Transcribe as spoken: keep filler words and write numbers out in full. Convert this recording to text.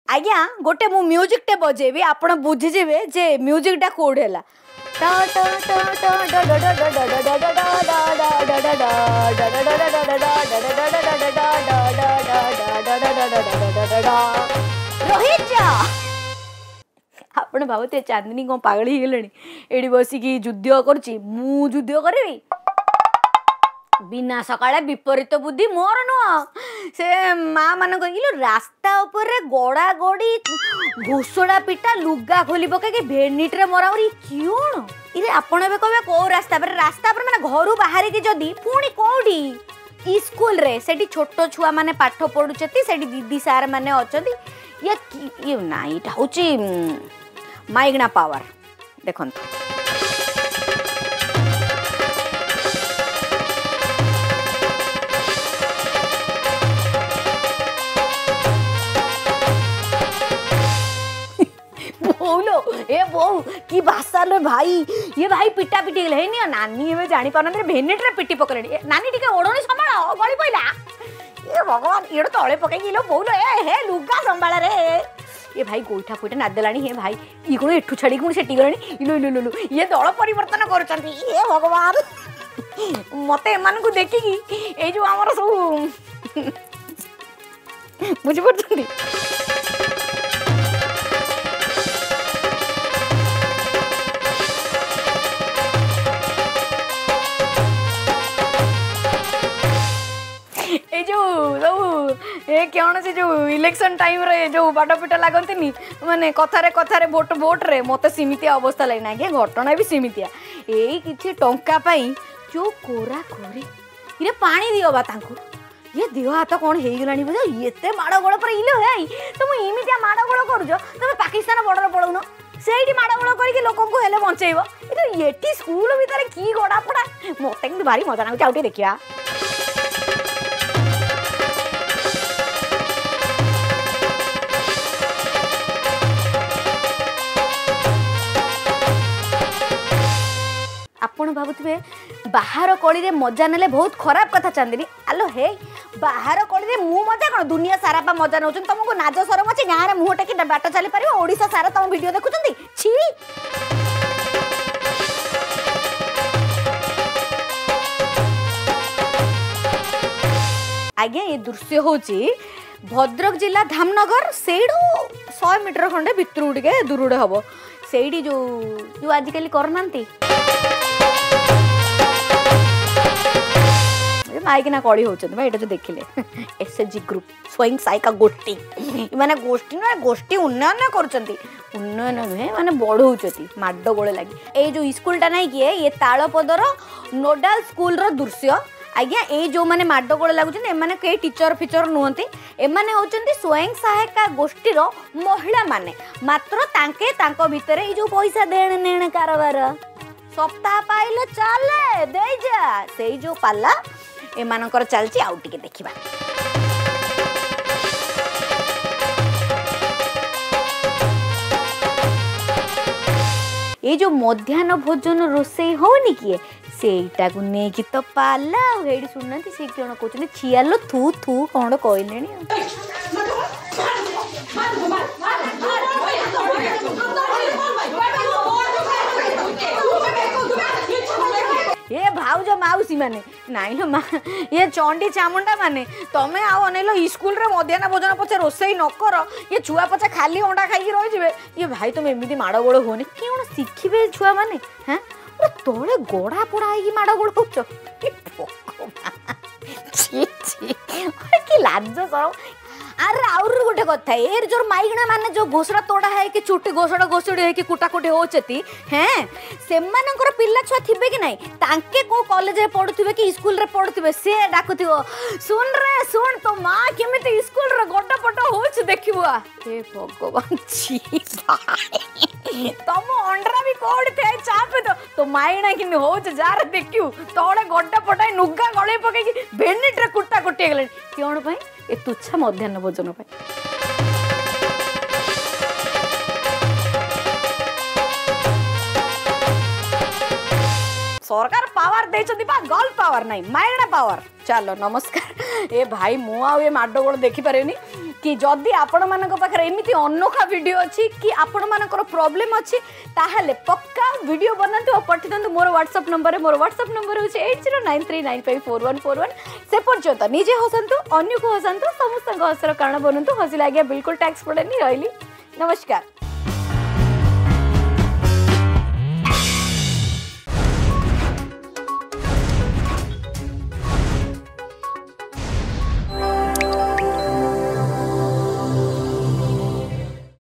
आज्ञा गोटे मु म्यूजिक टे बजेबी आपण बुझीजे जे म्यूजिक टा कोड है रोहित आपण भावते चांदनी कौन पागली गले एडी बसिकी युद्ध करुच्ची मु युद्ध करी बिना सकाळे विपरीत बुद्धि मोर नुह से माँ मान कह रास्ता उपरे गड़ा गड़ी घोषड़ा पिटा लुगा खोली पके भेनिट्रे मरामरी क्यों इरे आपण एबे कहबे को रास्ता पर रास्ता पर माने घरु बाहर की जदी पुणी कोडी स्कूल रे सेठी छोटो छुआ माने पाठ पढुचती सेठी दीदी सार माने अछती ये ये ना इटा होची माइगना पावर देखन बोलो ए बहु की भाषा लो भाई ये भाई पिटा पिटी गले नहीं नानी एवं जानी पार भेनेट रे पिटी पकड़े नानी टिके ओढ़णी संभाल गली पड़ा ये भगवान ये तले पकई लो बोलो ए हे लुगा संभाल रे ये भाई गोईठा फोईठा नादेलाणी हे भाई ये कौन एठू छाड़ी कौन सेठी गलानी इलो इलो इलो ये दल परिवर्तन कर ये भगवान मत एमान को देखिकी ए जो आमर सब बुझी पड़ती ए जो सब ए कौन से जो इलेक्शन टाइम रे जो बाड़ पिटा लगती माने कथारे कथारे भोट भोट रे मत सीमितिया अवस्था लगे आज्ञा घटना भी सीमितिया यही किसी टंका जो कोरा कोरी इरे पानी दियो बा तांको ये देह हाथ कौन हो गलानी बुझ ये माड़ गोड़ पर इले भाई तुम इमितिया माड़ गोड़ कर तुम पाकिस्तान बॉर्डर पलाउन से माड़ गोड़ करके लोक हेले बचेब ये स्कूल भितर कि गड़ा पड़ा मत कि भारी मजा नागे आउटे देखा आपण भावुवे बाहर कली रे मजा नेले बहुत खराब कथा चांदनी आलो हे बाहर कली रे मु मजा कौन दुनिया सारा पा मजा नौ तुमको नाज सरम अच्छे गाँव में मुँह टेक बाट चली पार ओडिशा सारा तुम वीडियो देखुं छी आज्ञा ये दृश्य होची भद्रक जिला धामनगर सेठू सौ मीटर खंडे भितर टे दूर हम से जो जो आजिकल करना माइकिना कड़ी होती भाई जो देखिले एसएचजी ग्रुप स्वयं सहायिका गोष्ठी माने गोष्ठी ना गोष्ठी उन्नयन कर उन्नयन नुहे माने बढ़ौती माड गोले लगी ये जो स्कूलटा ना किए ये तालपदर नोडाल स्कूल रो दृश्य आज्ञा ये जो मैंने माड गोड़ लगुच एमाने कई टीचर फिचर नुहति एमाने होचंती स्वयं सहायिका गोष्ठी रो महिला माने मात्र तांके तांको भितरे ये जो पैसा देण नेण कारबार सप्ताह पाइले चले दे जा से जो पाला एमानकर चलची आउ टिके देखिबा ये जो मध्याह्न भोजन रोषे होनी किए सेटा को नेकी तो पाला हेडी सुननांती से कोन कहउछनी छियालो थू थू कोन कहलेनी ये भाउज माउसी माने नाई लो मा ये चंडी चामुंडा माने तमे आउ अनेलो स्कूल रे मध्याह्न भोजन पछे रोसई न कर ये छुआ पछे खाली अंडा खाई रहि जिवे ये भाई तुम एमिति माड़ गोड़ होनी कोन शिखिबे छुआ माने हैं तोड़े गोड़ा पोड़ा है माड़ गोड़ होच छी छी कि लाज सर अरे आउर गोटे कथा ए जोर माइगणा माने जो घोषणा तोड़ा है कि चुटी घोषणा घोषड़ी है कि कुटाकुटी होचती हैं सेमानकर पिल्ला छुआ थिबे कि नाही तांके को कॉलेज रे पढुथिबे कि स्कूल रे पढुथिबे से डाकुथिबो सुन रे सुन तो मां केमिति स्कूल रे गोटा पटो होच देखिबो हे भगवान छी भाई तम अंडरा भी कोड थे चापे तो तो माइना कि होच जार देखियो तोड़े गोटा पटाई नुग्गा गळे पके कि भेनिट रे कुटा कुटी गेले कोन भाई ए तुच्छा मध्याह्न भोजन पाई सरकार पावर देछथि बा गर्ल पावर नहीं माइना पावर चलो नमस्कार ए भाई मु आ ए माडो गोड़ देखि पारेनी कि जदि आपण मानक पाखरे एमिति अनोखा वीडियो अच्छी कि आपण मानकर प्रॉब्लम अच्छी ताहले पक्का वीडियो बनातु और पठि दंतु मोर व्हाट्सएप नंबर मोर व्हाट्सएप नंबर होची eight zero nine three nine five four one four one से पर्यंत निजे हसंतु अन्य को हसंतु समस्त हसर कारण बनंतु हसी लागे बिल्कुल टैक्स पड़ेनी रही नमस्कार।